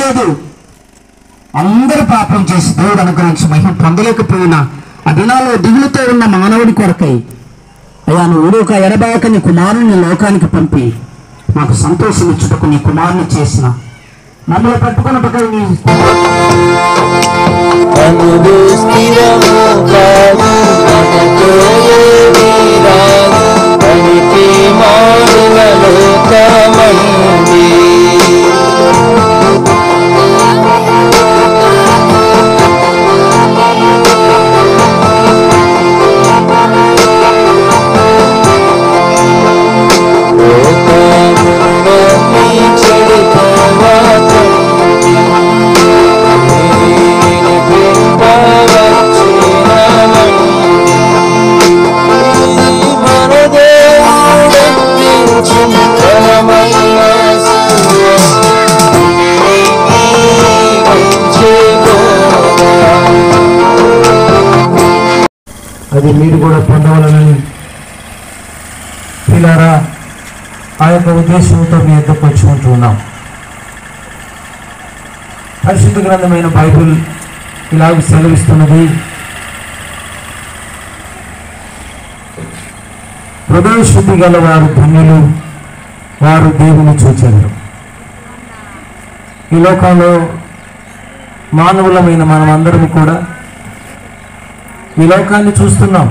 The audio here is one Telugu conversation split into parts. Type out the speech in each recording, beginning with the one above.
లేదు. అందరూ పాపం చేసి దేవుడు అనుగ్రహించి మహిమ పొందలేకపోయిన ఆ దినాల్లో దిగులుతో ఉన్న మానవుడి కొరకై అయ్యా నువ్వు ఒక ఎడబాక నీ కుమారుని లోకానికి పంపి మాకు సంతోషం ఇచ్చుటకు నీ కుమారుని చేసిన మమ్మల్ని పట్టుకున్నట్టుగా నీ అది మీరు కూడా పొందవాలని పిల్లారా ఆ యొక్క ఉద్దేశంతో మీ ఎద్దకు వచ్చుకుంటూ ఉన్నాం. పరిశుద్ధ గ్రంథమైన బైబిల్ ఇలాగ సెలవిస్తున్నది, హృదయ శుద్ధి గల వారు ధన్యులు, వారు దేవుని చూచెదరు. ఈ లోకంలో మానవులమైన మనం అందరం కూడా ఈ లోకాన్ని చూస్తున్నాం.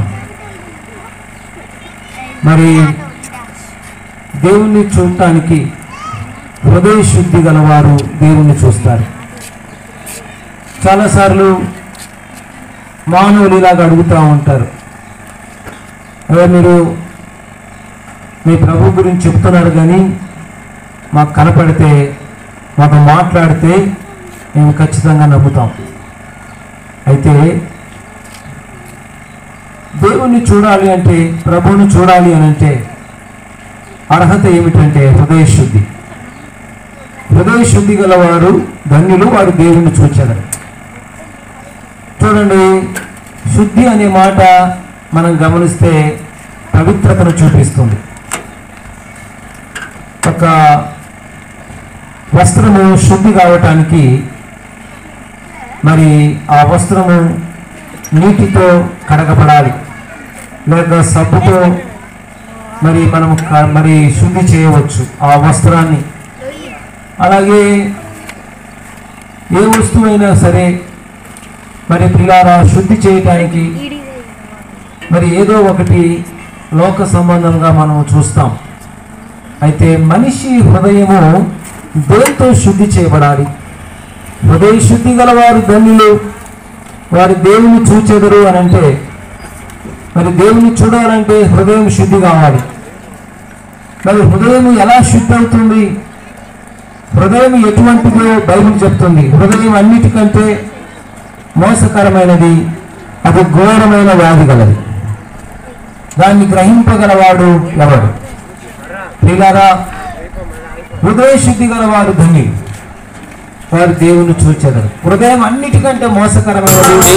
మరి దేవుణ్ణి చూడటానికి హృదయ శుద్ధి గలవారు దేవుణ్ణి చూస్తారు. చాలాసార్లు మానవులు ఇలాగ అడుగుతూ ఉంటారు, అదే మీరు మీ ప్రభు గురించి చెప్తున్నారు కానీ మాకు కనపడితే మాకు మాట్లాడితే మేము ఖచ్చితంగా నమ్ముతాం. అయితే దేవుణ్ణి చూడాలి అంటే, ప్రభువుని చూడాలి అని అంటే అర్హత ఏమిటంటే హృదయ శుద్ధి. హృదయ శుద్ధి గలవారు ధన్యులు, వారు దేవుణ్ణి చూచెదరు. చూడండి, శుద్ధి అనే మాట మనం గమనిస్తే పవిత్రతను చూపిస్తుంది. ఒక వస్త్రము శుద్ధి కావటానికి మరి ఆ వస్త్రము నీటితో కడగబడాలి, లేక సబ్బుతో మరి శుద్ధి చేయవచ్చు ఆ వస్త్రాన్ని. అలాగే ఏ వస్తువైనా సరే మరి పిల్లారా శుద్ధి చేయటానికి మరి ఏదో ఒకటి లోక సంబంధంగా మనం చూస్తాం. అయితే మనిషి హృదయము దేంతో శుద్ధి చేయబడాలి? హృదయ శుద్ధి గలవారు ధన్యులు, వారి దేవుని చూచెదరు అని అంటే మరి దేవుని చూడాలంటే హృదయం శుద్ధి కావాలి. మరి హృదయం ఎలా శుద్ధి అవుతుంది? హృదయం ఎటువంటిదో బైబిల్ చెప్తుంది. హృదయం అన్నిటికంటే మోసకరమైనది, అది ఘోరమైన వ్యాధి గలది. దాన్ని గ్రహింపగలవాడు ఎవడు? పిల్లారా, హృదయ శుద్ధి గలవాడు ధన్యులు, వారు దేవుని చూచెదరు. హృదయం అన్నిటికంటే మోసకరమైనది.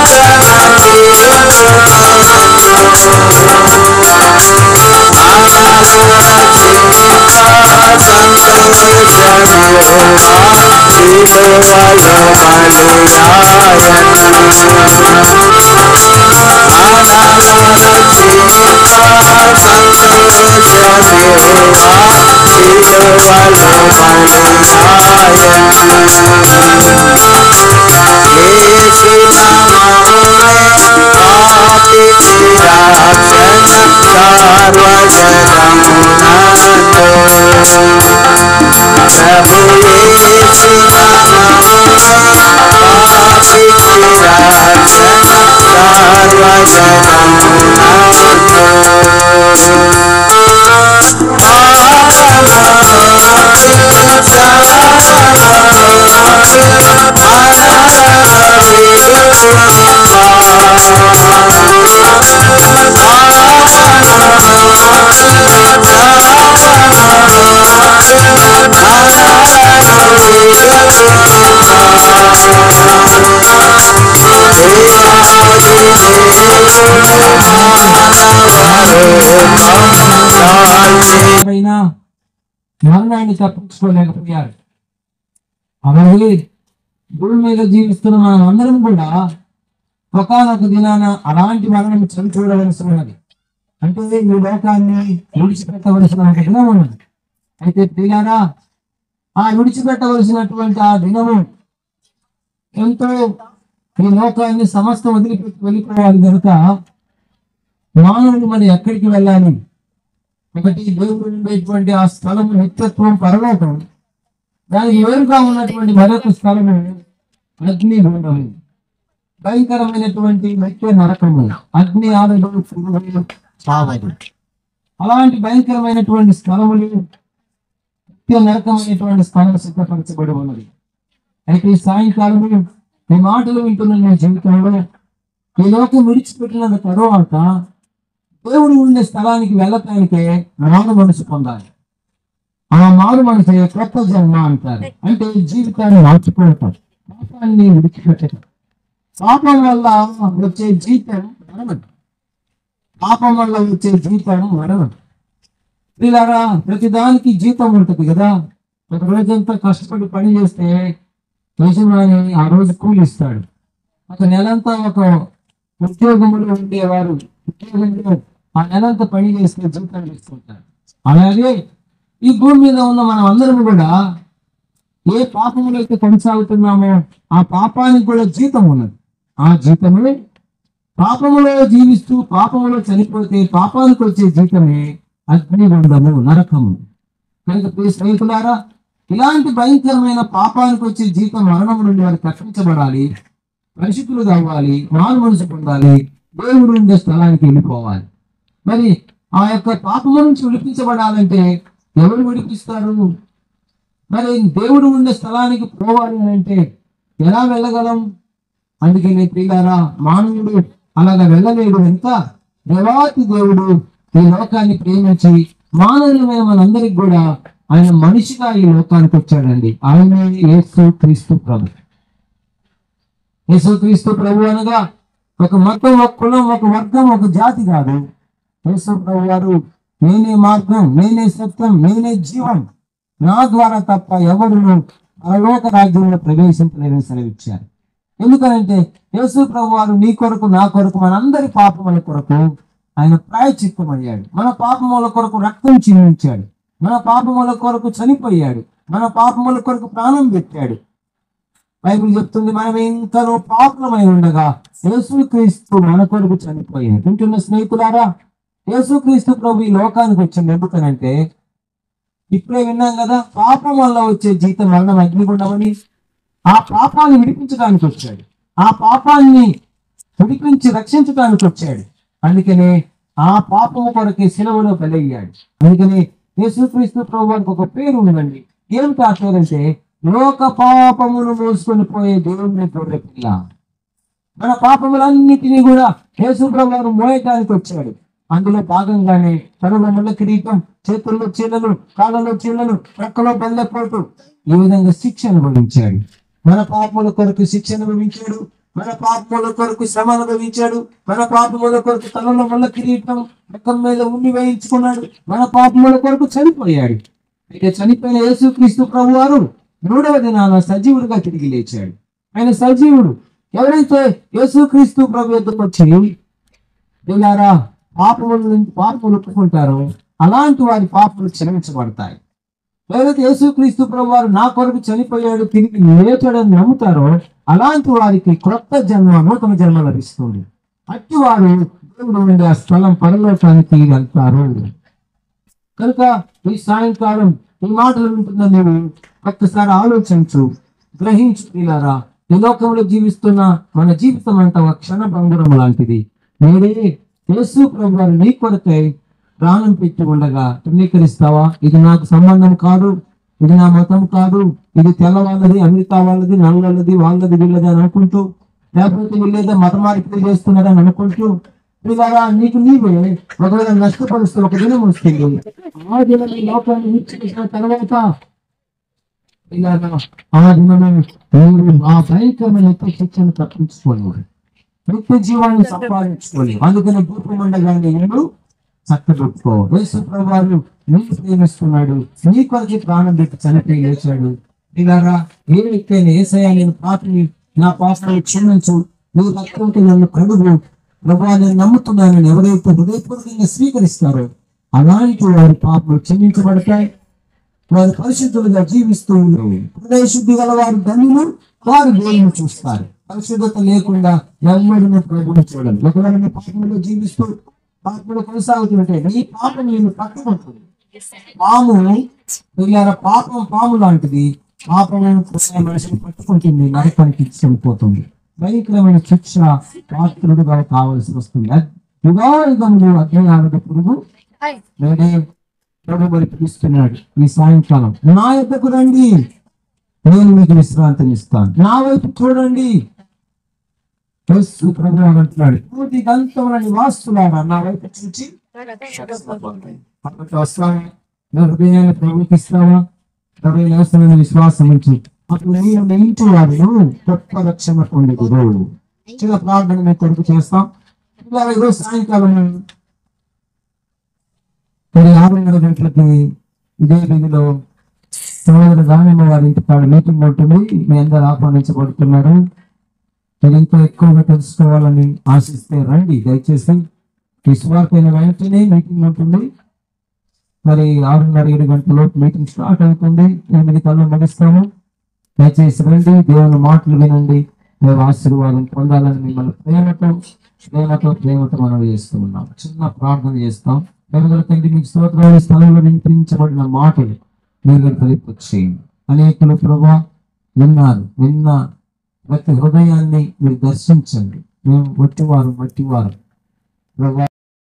మరణాన్ని తప్పించుకోలేకపోయారు. అలాగే భూమి మీద జీవిస్తున్న మనం అందరం కూడా ఒకానొక దినాన అలాంటి మరణం చవి చూడవలసి ఉన్నది. అంటే ఈ లోకాన్ని విడిచిపెట్టవలసిన ఒక దినం ఉన్నది. అయితే ప్రియులారా, ఆ విడిచిపెట్టవలసినటువంటి ఆ దినము ఎంతో ఈ లోకాన్ని సమస్త వదిలిపెట్టి వెళ్ళిపోవాలి కనుక మానవుడు మరి ఎక్కడికి వెళ్ళాలి? ఒకటి దేవుడు ఉండేటువంటి ఆ స్థలము నిత్యత్వం పరలోకం, దానికి ఎదురుగా ఉన్నటువంటి మరొక స్థలము అగ్ని గుండము, భయంకరమైనటువంటి నిత్య నరకము, అగ్ని ఆరడు పురుగులు చావదు. అలాంటి భయంకరమైనటువంటి స్థలములు నిత్య నరకమైనటువంటి స్థలం సిద్ధపరచబడి ఉన్నది. అయితే ఈ సాయంకాలము ఈ మాటలు వింటున్న నీ జీవితంలో ఈ లోకం విడిచిపెట్టిన తరువాత దేవుడు ఉండే స్థలానికి వెళ్ళటానికే మారు మనసు పొందాలి. ఆ మారు మనసు కొత్త జన్మ అంటారు. అంటే జీవితాన్ని మార్చుకుంటారు, పాపాన్ని విడిచిపెట్టడం. పాపం వల్ల వచ్చే జీతం మరణం, పాపం వల్ల వచ్చే జీతం మరణం. ఇలాగా ప్రతిదానికి జీతం ఉంటుంది కదా. ఒక రోజంతా కష్టపడి పని చేస్తే యజమాని ఆ రోజు కూలిస్తాడు. ఒక నెలంతా ఒక ఉద్యోగంలో ఉండేవారు ఉద్యోగంలో ఆ నెలంతా పని చేస్తే జీతం తీసుకుంటారు. అలాగే ఈ భూమి మీద ఉన్న మనం అందరం కూడా ఏ పాపములో అయితే కొనసాగుతున్నామో ఆ పాపానికి కూడా జీతం ఉన్నది. ఆ జీతమే పాపములో జీవిస్తూ పాపములో చనిపోతే పాపానికి వచ్చే జీతమే అగ్నిగుండము, నరకము. కనుక ప్రియ స్నేహితులారా, ఇలాంటి భయంకరమైన పాపానికి వచ్చే జీతం మరణం నుండి వారు తప్పించబడాలి, పరిశుద్ధులు కావాలి, మారు మనసు పొందాలి, దేవుడు ఉండే స్థలానికి వెళ్ళిపోవాలి. మరి ఆ యొక్క పాపము నుంచి విడిపించబడాలంటే ఎవరు విడిపిస్తారు? మరి దేవుడు ఉండే స్థలానికి పోవాలి అని అంటే ఎలా వెళ్ళగలం? అందుకని ప్రియులారా, మానవుడు అలాగా వెళ్ళలేడు. ఎంత దేవాతి దేవుడు ఈ లోకాన్ని ప్రేమించి మానవులమైన మనందరికి కూడా ఆయన మనిషిగా ఈ లోకానికి వచ్చాడండి. ఆయన యేసు క్రీస్తు ప్రభు. యేసు క్రీస్తు ప్రభు అనగా ఒక మతం, ఒక కులం, ఒక వర్గం, ఒక జాతి కాదు. యేసు ప్రభు వారు నేనే మార్గం, నేనే సత్యం, నేనే జీవం, నా ద్వారా తప్ప ఎవరును పరలోక రాజ్యంలో ప్రవేశించలేదని సెలవిచ్చారు. ఎందుకనంటే యేసు ప్రభు వారు నీ కొరకు, నా కొరకు, మనందరి పాపముల కొరకు ఆయన ప్రాయశ్చిత్తమయ్యాడు. మన పాపముల కొరకు రక్తం చిందించాడు, మన పాపముల కొరకు చనిపోయాడు, మన పాపముల కొరకు ప్రాణం పెట్టాడు. బైబిల్ చెప్తుంది, మనం ఇంకనూ పాపమై ఉండగా యేసుక్రీస్తు మన కొరకు చనిపోయింది. వింటున్న స్నేహితులారా, యేసుక్రీస్తు ప్రభు ఈ లోకానికి వచ్చింది ఎందుకనంటే, ఇప్పుడే విన్నాం కదా, పాపం వల్ల వచ్చే జీతం మరణం, అగ్నిగుండమని. ఆ పాపాన్ని విడిపించడానికి వచ్చాడు, ఆ పాపాన్ని విడిపించి రక్షించడానికి వచ్చాడు. అందుకనే ఆ పాపము కొరకే శిలువలో బలయ్యాడు. అందుకని యేసుక్రీస్తు ప్రభు వారికి ఒక పేరు ఉందండి. ఏమిటి ఆ పేరు అంటే, లోక పాపమును మోసుకొని పోయే దేవుని గొర్రె పిల్ల. మన పాపములన్నిటినీ కూడా యేసు ప్రభు వారు మోయటానికి వచ్చాడు. అందులో భాగంగానే తనలో ముళ్ళ కిరీటం, చేతుల్లో చీలలు, కాళ్ళలో చీలలు, రెక్కలో బెల్లపోటు, ఈ విధంగా శిక్ష అనుభవించాడు. మన పాపముల కొరకు శిక్ష అనుభవించాడు, మన పాపముల కొరకు శ్రమ అనుభవించాడు. మన పాపముల కొరకు తలలో వల్ల కిరీటం ముఖం మీద ఉమ్మి వేయించుకున్నాడు. మన పాపముల కొరకు చనిపోయాడు. అయితే చనిపోయిన యేసుక్రీస్తు ప్రభువారు 3వ దినాన సజీవుడిగా తిరిగి లేచాడు. ఆయన సజీవుడు. ఎవరైతే యేసుక్రీస్తు ప్రభు యొద్దకు వచ్చి ఇలారా పాపములు ఒప్పుకుంటారో అలాంటి వారి పాపములు క్షమించబడతాయి. ఎవరైతే యేసుక్రీస్తు ప్రభు వారు నా కొరకు చనిపోయాడు తిరిగి లేచాడని నమ్ముతారో అలాంటి వారికి క్రొత్త జన్మ, నూతన జన్మ లభిస్తుంది. అట్టి వారు దేవుడు ఉండే ఆ స్థలం పరలోకానికి వెళ్తారు. కనుక ఈ సాయంకాలం ఈ మాటలు వింటున్న నీవు ఒక్కసారి ఆలోచించు, గ్రహించు. ఇలారా ఈ లోకంలో జీవిస్తున్న మన జీవితం అంతా ఒక క్షణ భంగురం లాంటిది. నేడే యేసు ప్రభు వారు నీ కొరకై ప్రాణం పెట్టి ఉండగా తృణీకరిస్తావా? ఇది నాకు సంబంధం కాదు, ఇది నా మతం కాదు, ఇది తెల్ల వాళ్ళది, అమెరికా వాళ్ళది, నల్లది, వాళ్ళది, వీళ్ళది అని అనుకుంటూ, లేకపోతే వీళ్ళేదో మత మార్పిడి చేస్తున్నారని అనుకుంటూ ఇలాగా నీకు నీవే ఒకవేళ నష్టపరుస్తూ ఒక దినం వస్తుంది. ఆ దినం ఈ లోకాన్ని విడిచిపెట్టిన తర్వాత ఇలాగా ఆ దినమే మీరు ఆ భయంకరమైన శిక్షను తప్పించుకోలేవు, నిత్య జీవాన్ని సంపాదించుకోలేవు. అందుకని భూపం ఉండగానే నేను చక్కబెట్టుకో. యేసు ప్రభువారు నీకు ప్రేమిస్తున్నాడు, నీ కొరకు ప్రాణం పెట్టి చనిపోయి లేచాడు. ఇలాగా ఏ వ్యక్తి యేసయ్యా నేను పాపిని, నా పాపాలను క్షమించు, నువ్వు రక్తంతో నన్ను కడుగు ప్రభువా నేను నమ్ముతున్నానని ఎవరైతే హృదయపూర్వకంగా స్వీకరిస్తారో అలాంటి వారి పాపలు క్షమించబడతాయి. వారు పరిశుద్ధులుగా జీవిస్తూ హృదయ శుద్ధి గల వారు ధన్యులు, వారు దేవుని చూస్తారు. పరిశుద్ధత లేకుండా ఎవరిని ప్రభుని చూడాలి. ఒకవేళ నీ పాపంలో జీవిస్తూ పాపంలో కొనసాగుతుంటే నీ పాపం నేను పట్టుకుంటుంది. పాము లాంటిది. పాపం మనిషిని పట్టుకుంటుంది, నరకానికి చనిపోతుంది. భయంకరమైన శిక్ష పాత్రుడుగా కావాల్సి వస్తుంది. యుగాయుగంలో అధ్యయనాలకు పురుగు నేనే ప్రభు మరి పిలుస్తున్నాడు. ఈ సాయంకాలం నా యొద్దకు రండి, నేను మీకు విశ్రాంతినిస్తాను. నా వైపు చూడండి. ప్రభు అంటున్నాడు, పూర్తి గంతముల నివాసులారా నా వైపు చూచి హృదయాన్ని ప్రభుకి ఇస్తావా? హృదయ విశ్వాసం ఉంచి అప్పుడు నేను ఇంటి వారిలో గొప్ప రక్షణ పొందుదురు. చిన్న ప్రార్థన మీ కొరకు చేస్తాం. ఈరోజు సాయంకాలం 6:30 గంటలకి ఇదే వీధిలో సోదరు దానిమ్మ వారి ఇంటి కాడ మీటింగ్ ఉంటుంది. మీ అందరూ ఆహ్వానించబడుతున్నారు. మీరు ఇంకా ఎక్కువగా తెలుసుకోవాలని ఆశిస్తే రండి. దయచేసి ఈ స్వార్థైన వెంటనే మీటింగ్ ఉంటుంది. మరి 6:30-7 గంటలలోపు మీటింగ్ స్టార్ట్ అవుతుంది. 8 కల్లా ముగిస్తాము. దయచేసి రండి, దేవుని మాటలు వినండి, మేము ఆశీర్వాదం పొందాలని మిమ్మల్ని ప్రేమతో మనం చేస్తూ ఉన్నాం. చిన్న ప్రార్థన చేస్తాం. తండ్రి మీకు స్తోత్రాలు. స్థలంలో వినిపించబడిన మాటలు మీరు ఫలింపచేయండి. అనేకులు ప్రభా విన్న ప్రతి హృదయాన్ని మీరు దర్శించండి. మేము మట్టివారు ప్రభా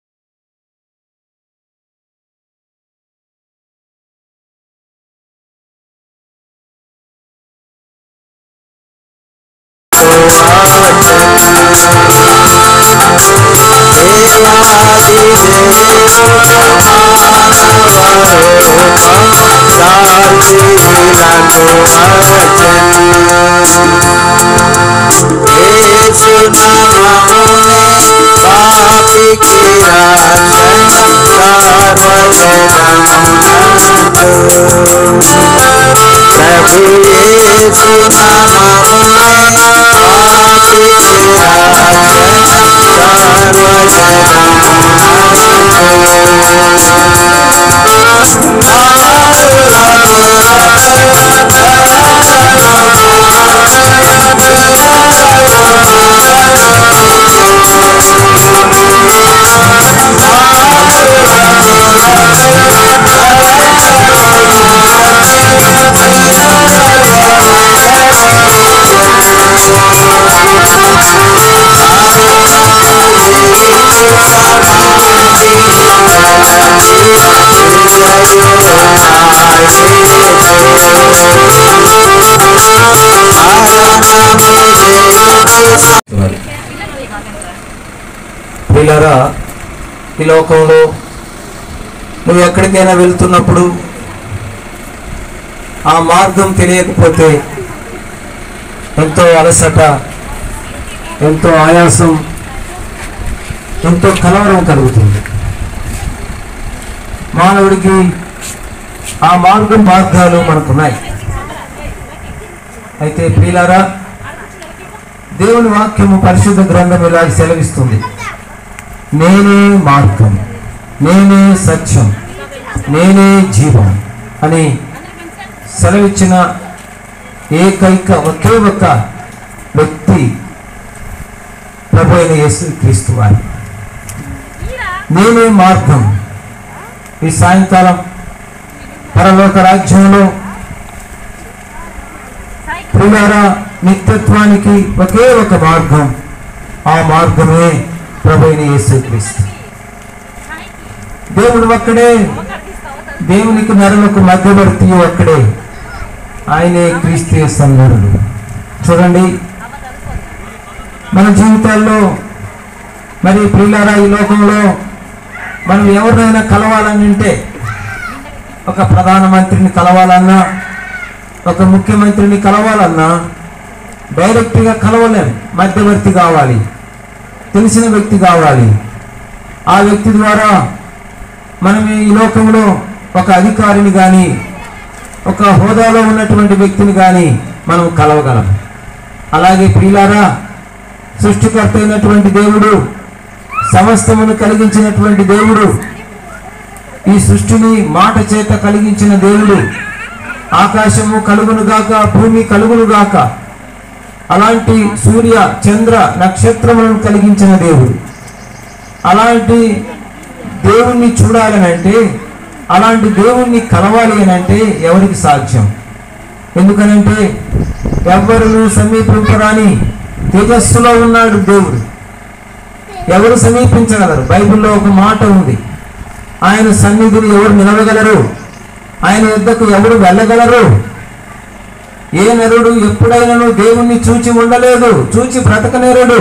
ప్రియులారా, ఈ లోకంలో నువ్వు ఎక్కడికైనా వెళ్తున్నప్పుడు ఆ మార్గం తెలియకపోతే ఎంతో అలసట, ఎంతో ఆయాసం, ఎంతో కలవరం కలుగుతుంది. మానవుడికి ఆ మార్గాలు మనకున్నాయి. అయితే ప్రియులారా, దేవుని వాక్యము పరిశుద్ధ గ్రంథం ఇలా సెలవిస్తుంది, నేనే మార్గం, నేనే సత్యం, నేనే జీవం అని సెలవిచ్చిన ఏకైక ఒకే ఒక్క వ్యక్తి ప్రభు అయిన యేసుక్రీస్తు వారు. నేనే మార్గం. ఈ సాయంకాలం పరలోక రాజ్యంలో ప్రియులారా, నిత్యత్వానికి ఒకే ఒక మార్గం, ఆ మార్గమే ప్రభు అయిన యేసుక్రీస్తు. దేవుడు ఒక్కడే, దేవునికి నరులకు మధ్యవర్తి ఒక్కడే, ఆయనే క్రీస్తు యేసు నరుడు. చూడండి, మన జీవితాల్లో మరి ప్రియులారా, ఈ లోకంలో మనం ఎవరినైనా కలవాలని అంటే, ఒక ప్రధానమంత్రిని కలవాలన్నా, ఒక ముఖ్యమంత్రిని కలవాలన్నా డైరెక్ట్గా కలవలేం. మధ్యవర్తి కావాలి, తెలిసిన వ్యక్తి కావాలి. ఆ వ్యక్తి ద్వారా మనం ఈ లోకంలో ఒక అధికారిని కానీ, ఒక హోదాలో ఉన్నటువంటి వ్యక్తిని కానీ మనం కలవగలం. అలాగే ప్రియులారా, సృష్టికర్త అయినటువంటి దేవుడు, సమస్తమును కలిగించినటువంటి దేవుడు, ఈ సృష్టిని మాట చేత కలిగించిన దేవుడు, ఆకాశము కలుగునుగాక, భూమి కలుగునుగాక, అలాంటి సూర్య చంద్ర నక్షత్రములను కలిగించిన దేవుడు. అలాంటి దేవుణ్ణి చూడాలని అంటే, అలాంటి దేవుణ్ణి కలవాలి అని అంటే ఎవరికి సాధ్యం? ఎందుకనంటే ఎవరు సమీపించరాని తేజస్సులో ఉన్నాడు దేవుడు. ఎవరు సమీపించగలరు? బైబిల్లో ఒక మాట ఉంది, ఆయన సన్నిధిని ఎవరు నిలవగలరు? ఆయన యుద్ధకు ఎవరు వెళ్ళగలరు? ఏ నరుడు ఎప్పుడైనాను దేవుణ్ణి చూచి ఉండలేదు, చూచి బ్రతకనేరుడు.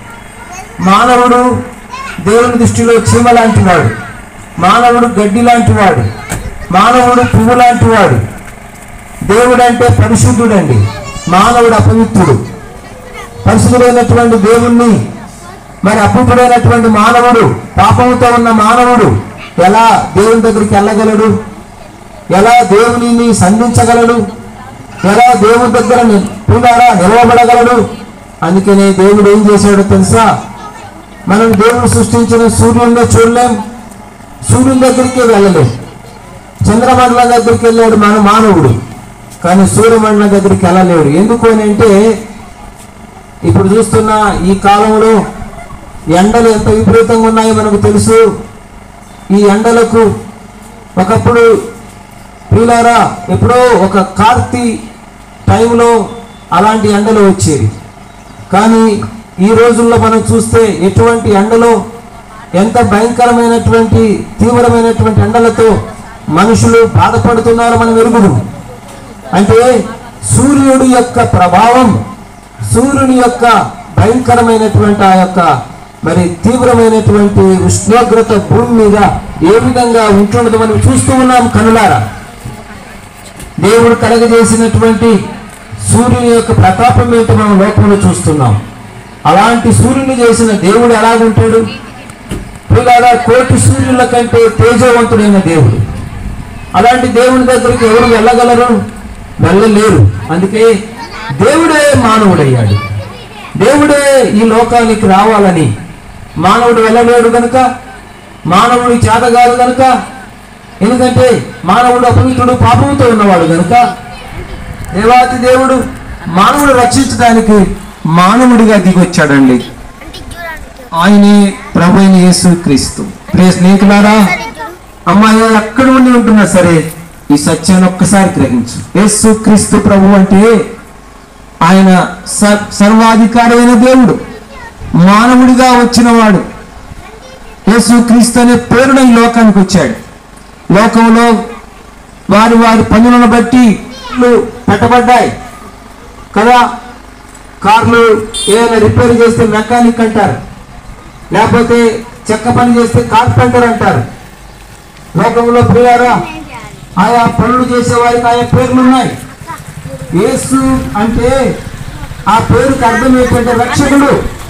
మానవుడు దేవుని దృష్టిలో చీమ లాంటి వాడు, మానవుడు గడ్డి లాంటి వాడు, మానవుడు పువ్వు లాంటి వాడు. దేవుడు అంటే పరిశుద్ధుడండి, మానవుడు అపవిత్రుడు. పరిశుద్ధుడైనటువంటి దేవుణ్ణి మరి అపవిత్రుడైనటువంటి మానవుడు, పాపంతో ఉన్న మానవుడు ఎలా దేవుని దగ్గరికి వెళ్ళగలడు? ఎలా దేవునిని సంధించగలడు? ఎలా దేవుని దగ్గర నిలవబడగలడు? అందుకనే దేవుడు ఏం చేశాడో తెలుసా? మనం దేవుడు సృష్టించిన సూర్యుడిని చూడలేం, సూర్యుని దగ్గరికి వెళ్ళలేం. చంద్రమండలం దగ్గరికి వెళ్ళాడు మన మానవుడు, కానీ సూర్యమండలం దగ్గరికి వెళ్ళలేడు. ఎందుకు అని అంటే, ఇప్పుడు చూస్తున్న ఈ కాలంలో ఎండలు ఎంత విపరీతంగా ఉన్నాయో మనకు తెలుసు. ఈ ఎండలకు ఒకప్పుడు ప్రియులారా, ఎప్పుడో ఒక కార్తీ టైంలో అలాంటి ఎండలు వచ్చేవి. కానీ ఈ రోజుల్లో మనం చూస్తే ఎటువంటి ఎండలో, ఎంత భయంకరమైనటువంటి తీవ్రమైనటువంటి ఎండలతో మనుషులు బాధపడుతున్నారో మనం ఎరుగుదు. అంటే సూర్యుడి యొక్క ప్రభావం, సూర్యుని యొక్క భయంకరమైనటువంటి ఆ యొక్క మరి తీవ్రమైనటువంటి ఉష్ణోగ్రత భూమి మీద ఏ విధంగా ఉంటున్నదో మనం చూస్తూ ఉన్నాం కనులారా. దేవుడు కలగజేసినటువంటి సూర్యుని యొక్క ప్రతాపం ఏంటో మనం లోకంలో చూస్తున్నాం. అలాంటి సూర్యుని చేసిన దేవుడు ఎలాగుంటాడు? పిల్లగా కోటి సూర్యుల కంటే తేజవంతుడైన దేవుడు. అలాంటి దేవుని దగ్గరికి ఎవరు వెళ్ళగలరు? వెళ్ళలేరు. అందుకే దేవుడే మానవుడయ్యాడు. దేవుడే ఈ లోకానికి రావాలని మానవుడు వెళ్ళలేడు కనుక, మానవుడి చేతగాదు కనుక, ఎందుకంటే మానవుడు అపవిత్రుడు, పాపంతో ఉన్నవాడు కనుక దేవాతి దేవుడు మానవుడు రక్షించడానికి మానవుడిగా దిగొచ్చాడండి. ఆయనే ప్రభు అయిన యేసుక్రీస్తు. ప్రియ స్నేహితులారా, అమ్మాయి ఎక్కడ ఉండి ఉంటున్నా సరే ఈ సత్యాన్ని ఒక్కసారి గ్రహించు. యేసుక్రీస్తు ప్రభు అంటే ఆయన సర్వాధికారి అయిన దేవుడు, మానవుడిగా వచ్చినవాడు. యేసుక్రీస్తు అనే పేరున ఈ లోకానికి వచ్చాడు. లోకంలో వారి వారి పనులను బట్టి పెట్టబడ్డాయి కదా. కార్లు ఏదైనా రిపేర్ చేస్తే మెకానిక్ అంటారు, లేకపోతే చెక్క పని చేస్తే కార్పెంటర్ అంటారు. లోకంలో ప్రియారా, ఆయా పనులు చేసే వారికి ఆయా పేర్లు ఉన్నాయి. యేసు అంటే ఆ పేరుకి అర్థం ఏంటంటే రక్షకుడు.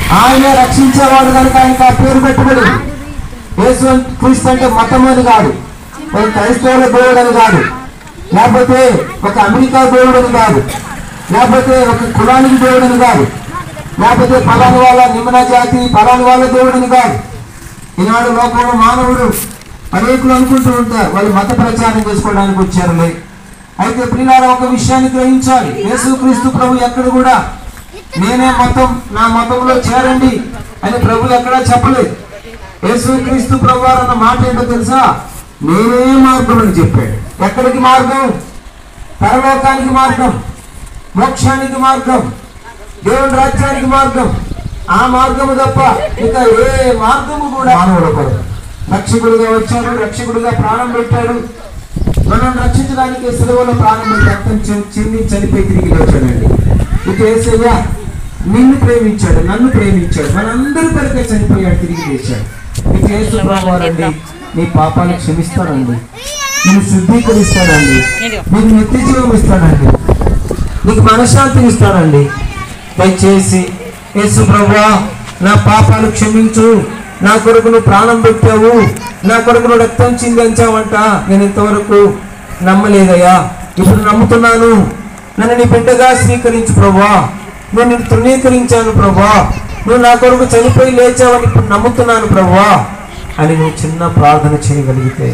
ఆయనే రక్షించేవాడు కనుక ఆయనకు ఆ పేరు పెట్టబడి. యేసు క్రీస్తు అంటే మతం అని కాదు, ఒక క్రైస్తవుల దేవుడు అని కాదు, లేకపోతే ఒక అమెరికా దేవుడు అని కాదు, లేకపోతే ఒక కులానికి దేవుడు అని కాదు, లేకపోతే పలాని వాళ్ళ నిమ్న జాతి పలాని వాళ్ళ దేవుడు అని కాదు. ఈనాడు లోకంలో మానవుడు అనేకులు అనుకుంటూ ఉంటారు వాళ్ళు మత ప్రచారం చేసుకోవడానికి వచ్చారులే. అయితే ప్రియులారా, ఒక విషయాన్ని గ్రహించాలి. యేసుక్రీస్తు ప్రభు ఎక్కడ కూడా నేనే మతం, నా మతంలో చేరండి అని ప్రభు ఎక్కడా చెప్పలేదు. యేసుక్రీస్తు ప్రభు అన్న మాట ఏంటో తెలుసా? నేనే మార్గం అని చెప్పాడు. ఎక్కడికి మార్గం? పరలోకానికి మార్గం, మోక్షానికి మార్గం, దేవుని రాజ్యానికి మార్గం. ఆ మార్గము తప్ప ఇక ఏ మార్గము కూడా మానవుడు పడదు. రక్షకుడుగా వచ్చాడు, రక్షకుడుగా ప్రాణం పెట్టాడు. మనం రక్షించడానికి సెలవులో ప్రాణం పెట్టి రక్తం చెంది చనిపోయి తిరిగి వచ్చాడండి. ఇక యేసయ్య నిన్ను ప్రేమించాడు, నన్ను ప్రేమించాడు, మనందరి కొరకే చనిపోయాడు, తిరిగి లేచాడు. ఇక యేసు ప్రభువారండి నీ పాపాలను క్షమిస్తాడండి, నిన్ను శుద్ధీకరిస్తాడండి, నీకు నిత్య జీవం ఇస్తాడండి, నీకు మనశ్శాంతిని ఇస్తాడండి. దయచేసి యేసు ప్రభువా నా పాపాలు క్షమించు, నా కొరకు నువ్వు ప్రాణం పెట్టావు, నా కొరకు నువ్వు రక్తం చిందించావంట, నేను ఇంతవరకు నమ్మలేదయ్యా, ఇప్పుడు నమ్ముతున్నాను, నన్ను నీ బిడ్డగా స్వీకరించు ప్రభువా, నేను నిన్ను తృణీకరించాను ప్రభువా, నువ్వు నా కొరకు చనిపోయి లేచావని ఇప్పుడు నమ్ముతున్నాను ప్రభువా అని నువ్వు చిన్న ప్రార్థన చేయగలిగితే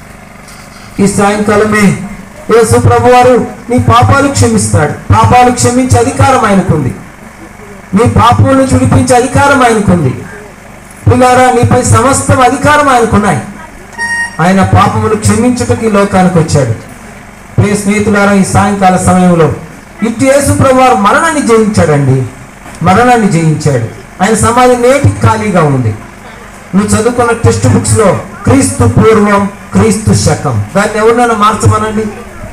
ఈ సాయంకాలమే యేసు ప్రభువారు నీ పాపాలు క్షమిస్తాడు. పాపాలు క్షమించే అధికారం ఆయనకుంది, నీ పాపములను చుడిపించే అధికారం ఆయనకుంది. పిల్లారా, నీపై సమస్తం అధికారం ఆయనకున్నాయి. ఆయన పాపములు క్షమించుటకి ఈ లోకానికి వచ్చాడు. ప్రియ స్నేహితులారా, ఈ సాయంకాల సమయంలో ఇటు యేసు ప్రభువారు మరణాన్ని జయించాడండి, మరణాన్ని జయించాడు. ఆయన సమాధి నేటికి ఖాళీగా ఉంది. నువ్వు చదువుకున్న టెక్స్ట్ బుక్స్ లో క్రీస్తు పూర్వం, క్రీస్తు శకం, దాన్ని ఎవరినైనా మార్చమనండి.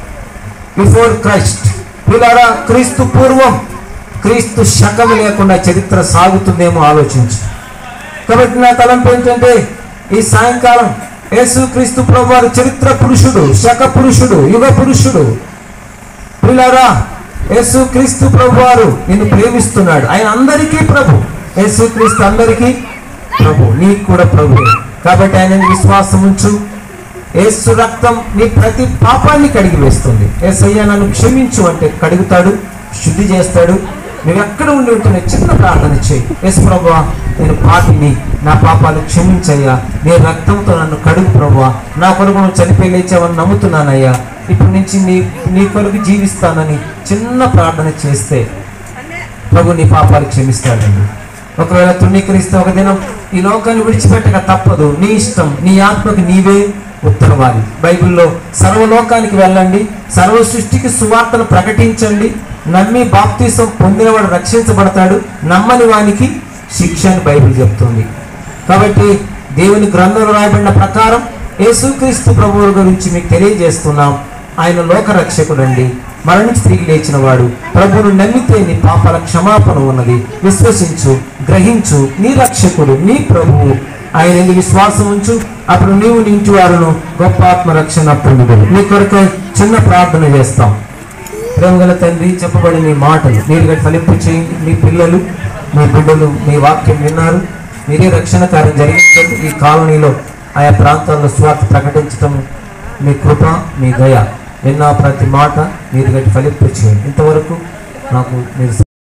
Before Christ. పిల్లారా, క్రీస్తు పూర్వం, క్రీస్తు శకం లేకుండా చరిత్ర సాగుతుందేమో ఆలోచించు. కాబట్టి నా తలంపు ఏంటంటే ఈ సాయంకాలం యేసు క్రీస్తు ప్రభు వారు చరిత్ర పురుషుడు, శక పురుషుడు, యుగ పురుషుడు. పిల్లారా, యేసు క్రీస్తు ప్రభు వారు నిన్ను ప్రేమిస్తున్నాడు. ఆయన అందరికీ ప్రభు. యేసు క్రీస్తు అందరికీ ప్రభు, నీకు కూడా ప్రభు. కాబట్టి ఆయన విశ్వాసం ఉంచు. యేసు రక్తం నీ ప్రతి పాపాన్ని కడిగి వేస్తుంది. యేసయ్య నన్ను క్షమించు అంటే కడుగుతాడు, శుద్ధి చేస్తాడు. నువ్వు ఎక్కడ ఉండి ఉంటున్నా చిన్న ప్రార్థన చేయి. యేసు ప్రభువా, నేను పాపిని, నా పాపాలు క్షమించయ్యా, నీ రక్తంతో నన్ను కడుగు ప్రభువా, నా కొరకు నువ్వు చనిపోయి లేచావని నమ్ముతున్నానయ్యా, ఇప్పటి నుంచి నీ కొరకు జీవిస్తానని చిన్న ప్రార్థన చేస్తే ప్రభు నీ పాపాలు క్షమిస్తాడండి. ఒకవేళ తృణీకరిస్తే ఒక దినం ఈ లోకాన్ని విడిచిపెట్టక తప్పదు. నీ ఇష్టం, నీ ఆత్మకు నీవే ఉత్తరవాలి. బైబిల్లో సర్వలోకానికి వెళ్ళండి, సర్వ సృష్టికి సువార్తను ప్రకటించండి, నమ్మి బాప్తీసం పొందినవాడు రక్షించబడతాడు, నమ్మని వానికి శిక్ష అని బైబిల్ చెప్తుంది. కాబట్టి దేవుని గ్రంథంలో రాయబడిన ప్రకారం యేసుక్రీస్తు ప్రభువు గురించి మీకు తెలియజేస్తున్నాం. ఆయన లోక రక్షకుడండి, మరణించి తిరిగి లేచిన వాడు. ప్రభువును నమ్మితే నీ పాపాల క్షమాపణ ఉన్నది. విశ్వసించు, గ్రహించు, నీ రక్షకుడు, నీ ప్రభువు. ఆయన ఎందుకు విశ్వాసం ఉంచు, అప్పుడు నీవు నీ ఇంటి వారును గొప్ప ఆత్మ రక్షణ పొందుదురు. నీ కొరకు చిన్న ప్రార్థన చేస్తాం. ప్రేమగల తండ్రి, చెప్పబడిన నీ మాటలు నీరుగా ఫలింపు చేయండి. మీ పిల్లలు, మీ బిడ్డలు మీ వాక్యం విన్నారు. మీరే రక్షణ కార్యం జరిగించండి. ఈ కాలనీలో ఆయా ప్రాంతాల్లో స్వార్థ ప్రకటించడం మీ కృప, మీ దయ. విన్న ప్రతి మాట మీరు గట్టి ఫలింపు చేయండి. ఇంతవరకు నాకు మీరు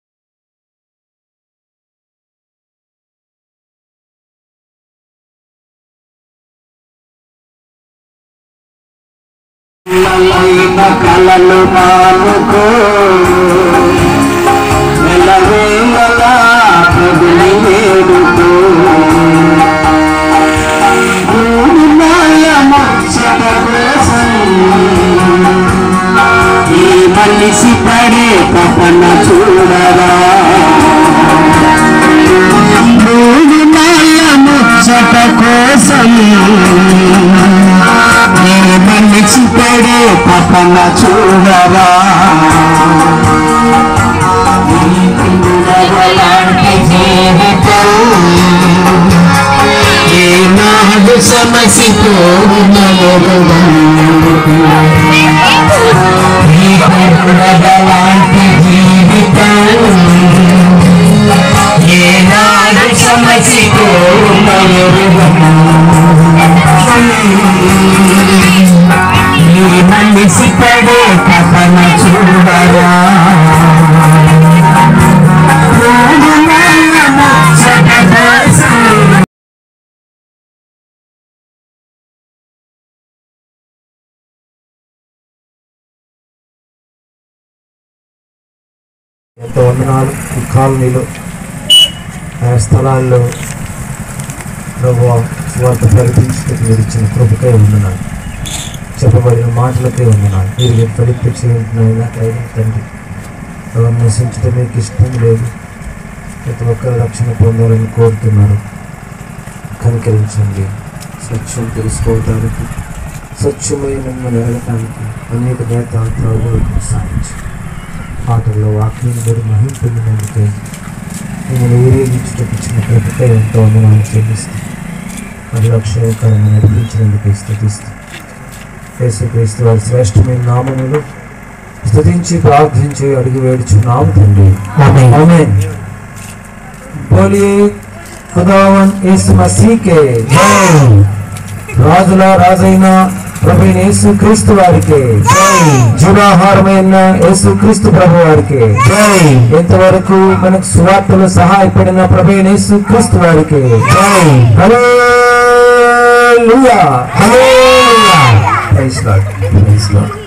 కలలు మానుకో నెలవేళలా ప్రభుని వేడుకో ఈ మనిషి పడే తపన చూడరా, మూడు నాళ్ళ ముచ్చట కోసం మనిషి పడే తపన చూడరా, ఏనాడు సమసిపోలాంటి జీవితం ఏనా ఎంతో వందనాలు. ఈ కాలనీలో ఆయా స్థలాల్లో ప్రభువా స్వార్థ ప్రకటించడానికి మీరు ఇచ్చిన కృపకై వందనాలు. చెప్పబడిన మాటలకై వందనాలు. మీరు ఫలింప చేయండినైనా తండ్రి ఎవరు నశించడం మీకు ఇష్టం లేదు, ప్రతి ఒక్కరు రక్షణ పొందాలని కోరుతున్నారు. కనికరించండి. సత్యం తెలుసుకోవడానికి, స్వచ్ఛమైన మిమ్మల్ని ఎరగటానికి అనేక నేతాంతరాలు సాధించండి. పాటల్లో వాక్యం కూడా మహిమ పొందినందుకే మిమ్మల్ని ఊరేగించుటకు ఇచ్చిన కృపకై ఎంతో వందనాలు చెల్లిస్తాం. పరిలక్షణకరంగా నడిపించినందుకు స్తుతిస్తాం. యేసుక్రీస్తు వారి శ్రేష్టమైన నామములో స్తుతించి ప్రార్థించి అడిగి వేడుచున్నాము తండ్రి. ఆమేన్. బోలియే ఖుదావన్ యేసు మసీకే జై. రాజుల రాజైన ప్రభువైన యేసుక్రీస్తు వారికి జై. జీవాహారమైన యేసుక్రీస్తు ప్రభు వారికి జై. ఎంతవరకు మనకు సువార్తలు సహాయపడిన ప్రభువైన యేసుక్రీస్తు వారికి జై. Hallelujah. Hallelujah. Praise Lord. Praise lord.